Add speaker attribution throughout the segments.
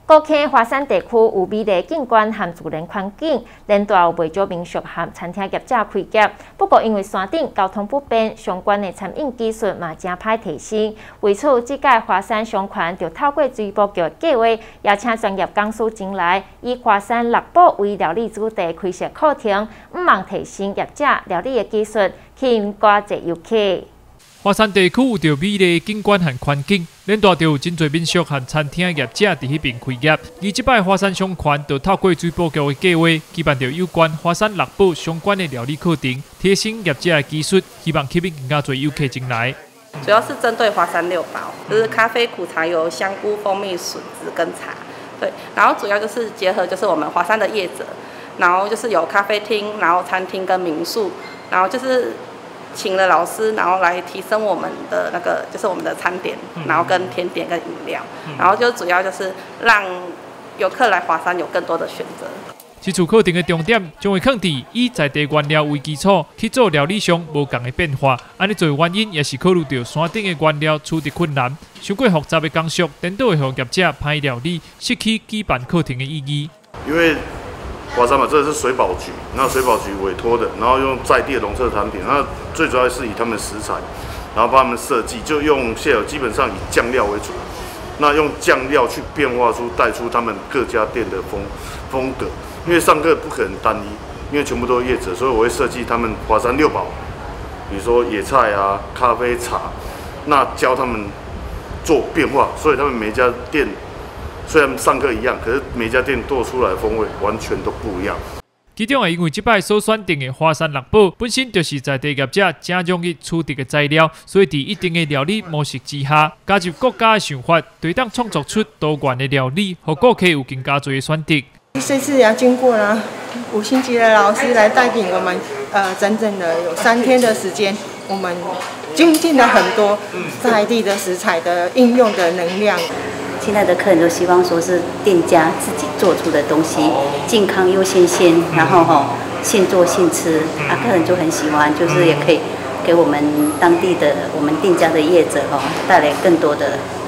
Speaker 1: 高坑华山地区有美丽景观和自然环境，连带有袂少民宿和餐厅业者开业。不过因为山顶交通不便，相关的餐饮技术嘛真歹提升。为此，这届华山商圈就透过水保局计划，邀请专业讲师前来，以华山六堡为料理主题开设课程，望提升业者料理的技术，吸引多济游客。
Speaker 2: 华山地区有着美丽的景观和环境，连带着有真侪民宿和餐厅业者伫迄边开业。而即摆华山商圈就透过水保局的计划，举办着有关华山六堡相关的料理课程，提升业者的技术，希望吸引更加侪游客进来。
Speaker 3: 主要是针对华山六堡，就是咖啡、苦茶油、香菇、蜂蜜、笋子跟茶。对，然后主要就是结合就是我们华山的业者，然后就是有咖啡厅，然后餐厅跟民宿，然后就是 请了老师，然后来提升我们的那个，就是我们的餐点，然后跟甜点跟饮料，然后就主要就是让游客来华山有更多的选择。
Speaker 2: 这次课程的重点将会放伫以在地原料为基础去做料理上无同的变化。安尼做原因也是考虑到山顶的原料取得困难，伤过复杂的工序，颠倒会让业者歹料理，失去举办课程的意义。
Speaker 4: 因为 华山嘛，这是水保局，那水保局委托的，然后用在地的农特产品，那最主要是以他们食材，然后帮他们设计，就用现有基本上以酱料为主，那用酱料去变化出带出他们各家店的风格。因为上课不可能单一，因为全部都是业者，所以我会设计他们华山六堡，比如说野菜啊、咖啡、茶，那教他们做变化，所以他们每一家店 虽然上课一样，可是每家店做出来的风味完全都不一样。
Speaker 2: 其中也因为即摆所选定的华山六堡本身就是在地业者正容易取得的材料，所以伫一定的料理模式之下，加入国家的想法，对当创作出多元的料理，让顾客有更加多的选择。
Speaker 5: 这次也经过了5星级的老师来带领我们，整整的有3天的时间，我们精进了很多在地的食材的应用的能量。
Speaker 6: 现在的客人都希望说是店家自己做出的东西，健康又新鲜，然后现做现吃，客人就很喜欢，就是也可以给我们当地的我们店家的业者带来更多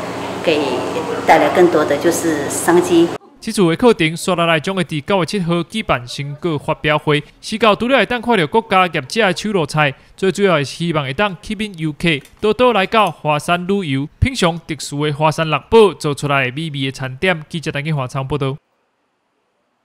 Speaker 6: 的就是商机。
Speaker 2: 这次的课程，刷下来将会伫9月7号举办成果发表会，时到除了会当看到各家业者的手路菜，最主要是希望会当吸引游客多多来到华山旅游，品尝特殊的华山六堡做出来的美味的餐点。记者陈建华报道。